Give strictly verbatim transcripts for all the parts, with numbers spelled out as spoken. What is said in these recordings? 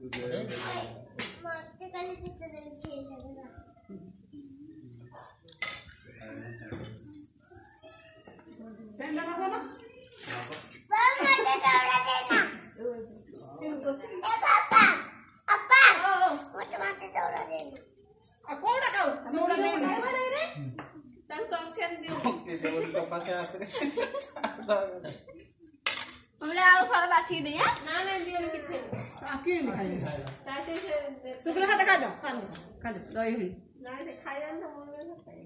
मरते काली से चले छे चलेगा ठंडा ना बना बाबा मरते तोड़ा देना ए पापा अपा मत मरते तोड़ा देना आ कोड़ा खाओ तोड़ा देना रे रे तन कंसेन दियो किसे बोल तो पास आते हमले आलू फल बाछी दे या ना ना दियो किथे आकी नहीं खाई तासे से शुक्ला खाता खा दो खा दो खा दो दही हुई ना से खाई जान तो मन में खाई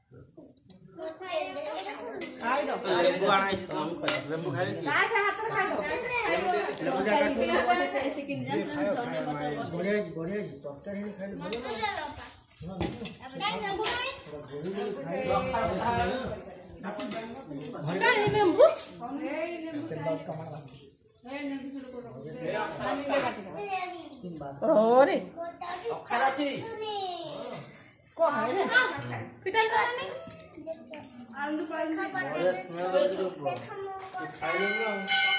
खाई दो रेबू आना है तो हम खाई रेबू खाई सा से हाथ में खाई दो रेबू जा काट के ऐसे किन जान धनिया पत्ता बढ़िया बढ़िया तरकारी नहीं खाई अब नहीं ना बुनाई भंडारे में भूख अरे खाना छी को है रे पिटाई करने आलू पाल बढ़िया स्मेल है जो खाई लेंगे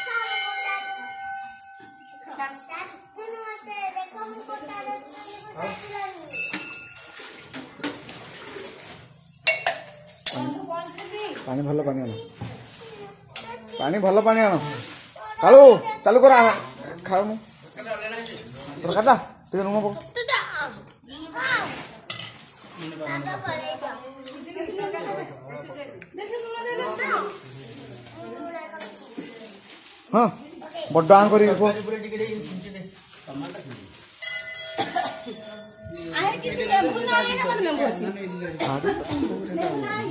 पानी भल पानी आनो पानी भल पानी आनो कालू चालू कर खाओ मु तोर खाता ते नुंगो पको हां बड्डा आन करी को आहे किछि लेबू ना है ना मन में बोची हां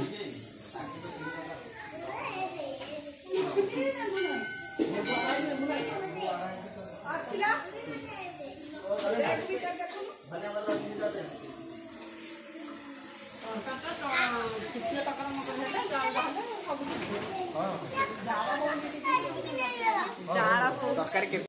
जाला